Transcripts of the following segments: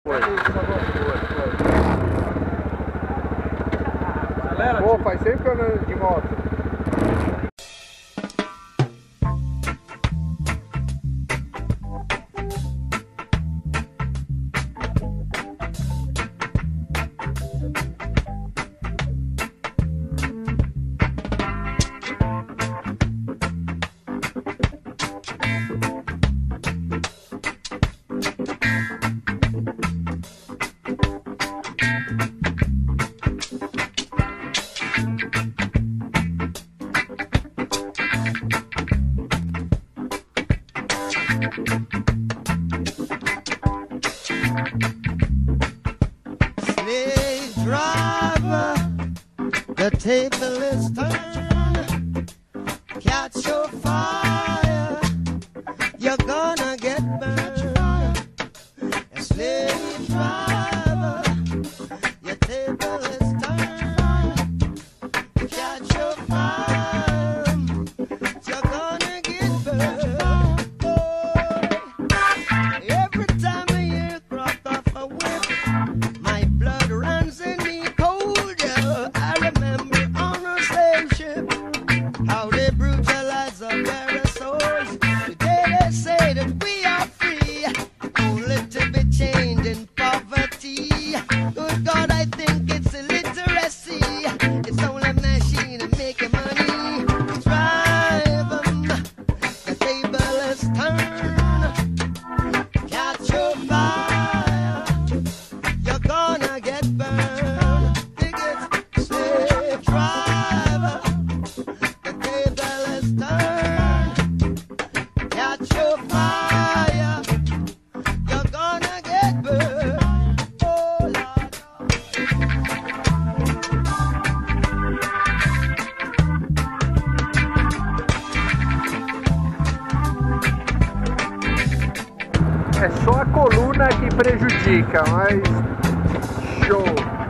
Foi. Acelera, Pô, faz sempre que eu ando de moto. Slave driver, the table is turned. Catch your fire, you're gonna get burned. Slave driver, your table is turned. Catch your fire, you're gonna get burned. Every time I hear cropped off a whip, my blood runs in me cold. Yeah. I remember on a slave ship how they brutalize our very souls. Today they say that we are free, only to be chained in poverty. Good God, I think it's illiteracy. It's only a machine to make money. Drive 'em, the table is turned. Catch your fire, you're gonna get burned. Dig it, slave driver, the table is turned. Catch your fire, you're gonna get burned. Oh Lord. É só a coluna que prejudica, mas show.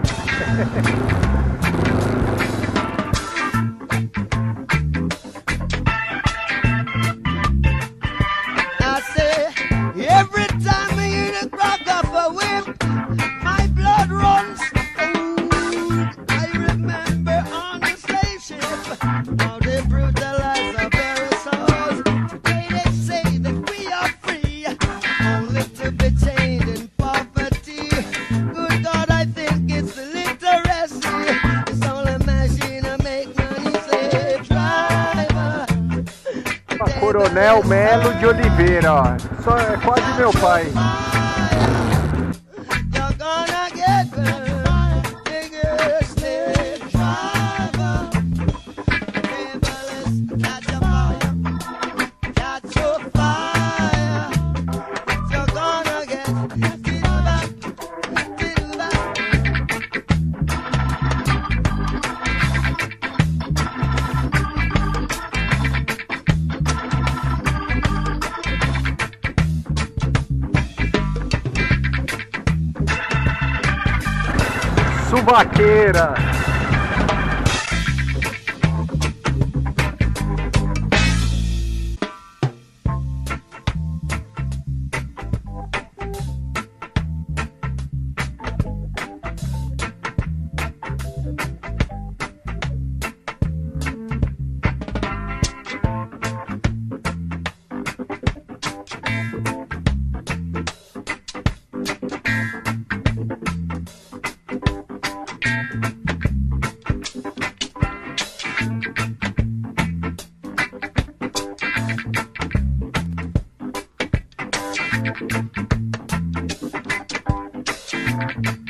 I say, every time I hear the crack of a whip, my blood runs cold. I remember on the slave ship how they brutalize our very souls. Today they say that we are free, only to be chained in poverty. Good God, I think it's illiteracy. It's only a machine to make money. Slave driver. Coronel Melo de Oliveira, ó. Só é quase meu pai. You're gonna get burned, bigger slave driver. Table is catch a fire, catch your fire. You're gonna get fiddle back, fiddle back. Suvaqueira. Thank you.